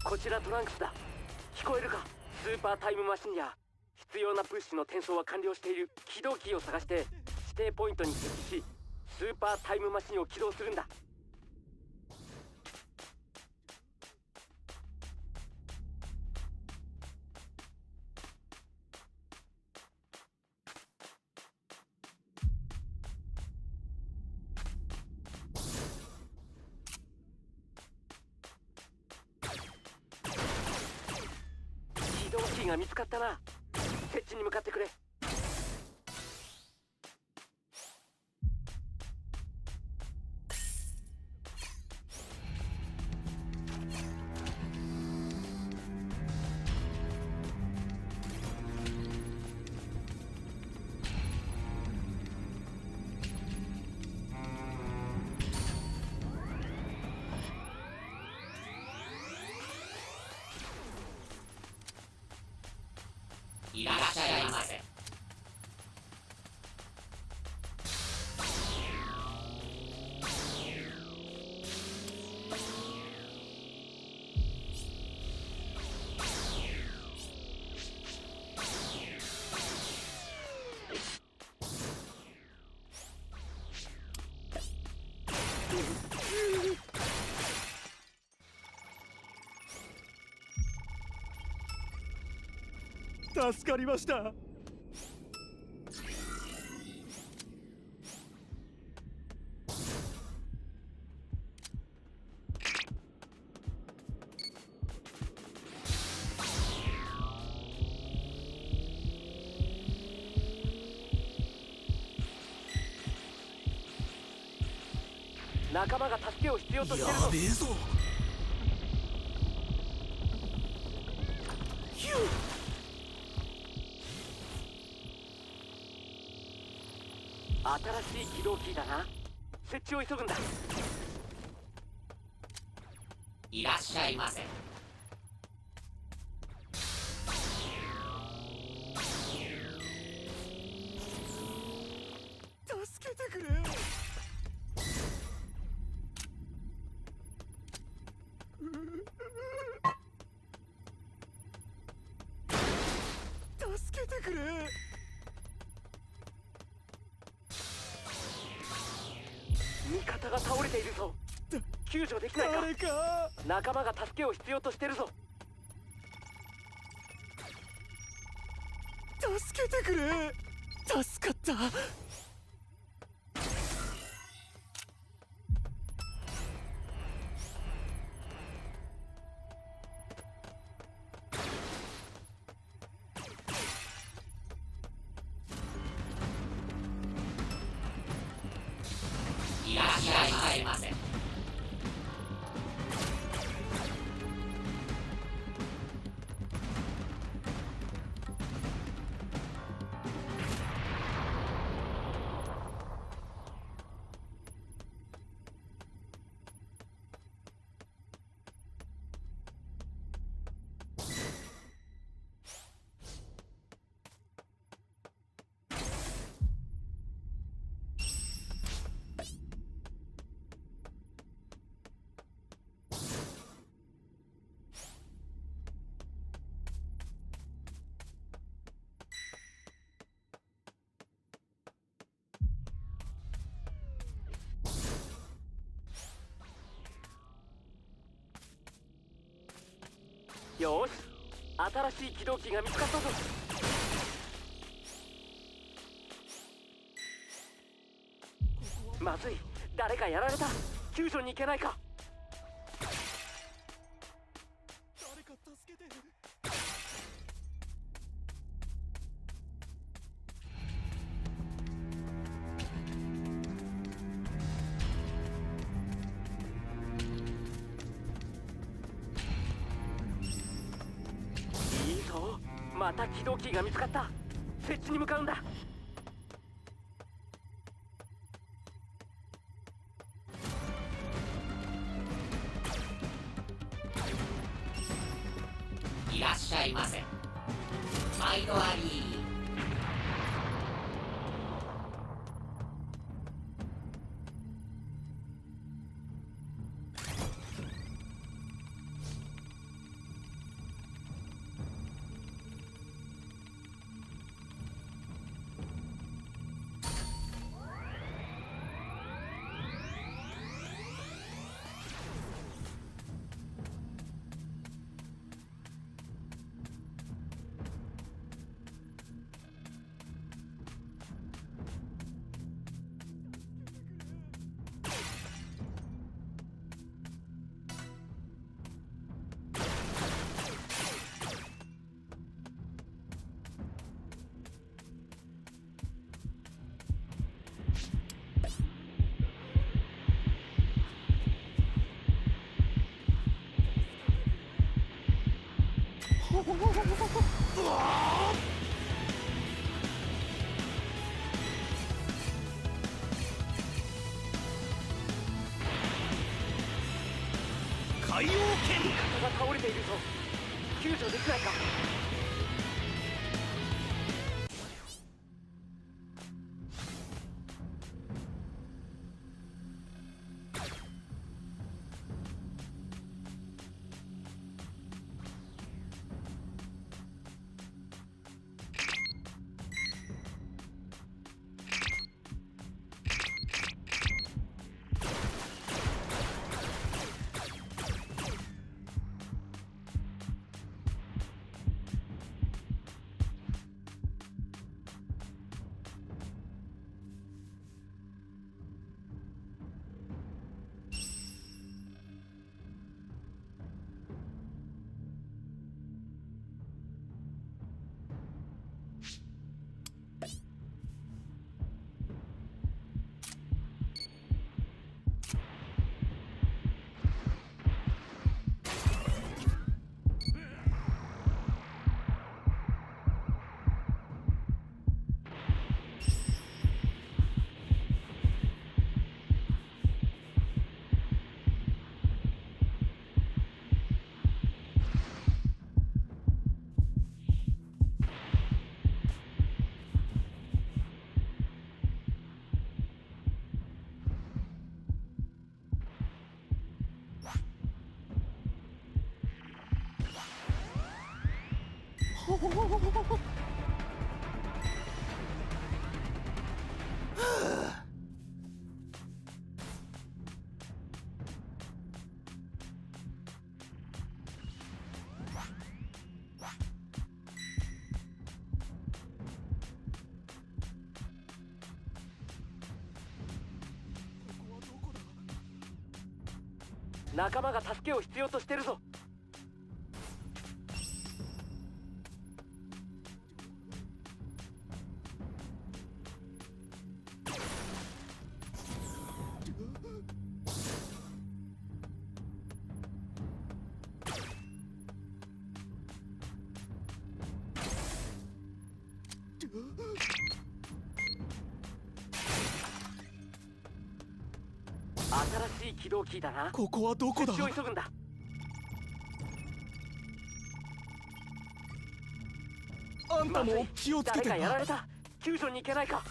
こちらトランクスだ。聞こえるか？スーパータイムマシンや必要な物資の転送は完了している。起動キーを探して指定ポイントに設置し、スーパータイムマシンを起動するんだ。起動キーが見つかったな。設置に向かってくれ。 いらっしゃいませ。 助かりました。 仲間が助けを必要としてるぞ。 やべえぞ。ヒュー。 新しい起動キーだな。設置を急ぐんだ。 いらっしゃいませ。 助けてくれ。助けてくれ。 味方が倒れているぞ。救助できないか？ 誰か。 仲間が助けを必要としてるぞ。 助けてくれ。助かった。 いらっしゃいませ。 よーし、新しい起動機が見つかったぞ。まずい、誰かやられた。救助に行けないか？ 誰か助けて。 いいぞ、また起動キーが見つかった。設置に向かうんだ。 いらっしゃいませ。毎度あり。 海洋剣。 味方が倒れているぞ。救助できないか。仲間が助けを必要としてるぞ。新しい起動キーだな。 ここはどこだ。 設置を急ぐんだ。 あんたも気をつけてな。 誰かやられた。救助に行けないか。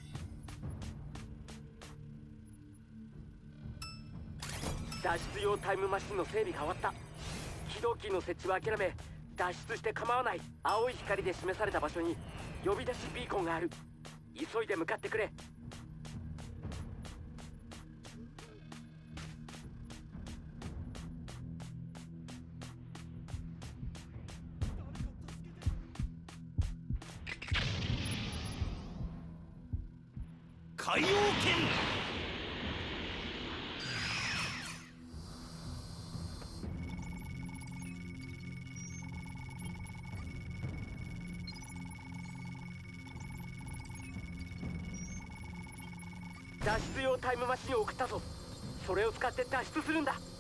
脱出用タイムマシンの整備が終わった。起動キーの設置は諦め、脱出して構わない。青い光で示された場所に呼び出しビーコンがある。急いで向かってくれ。 海洋剣。 脱出用タイムマシンを送ったぞ。それを使って脱出するんだ。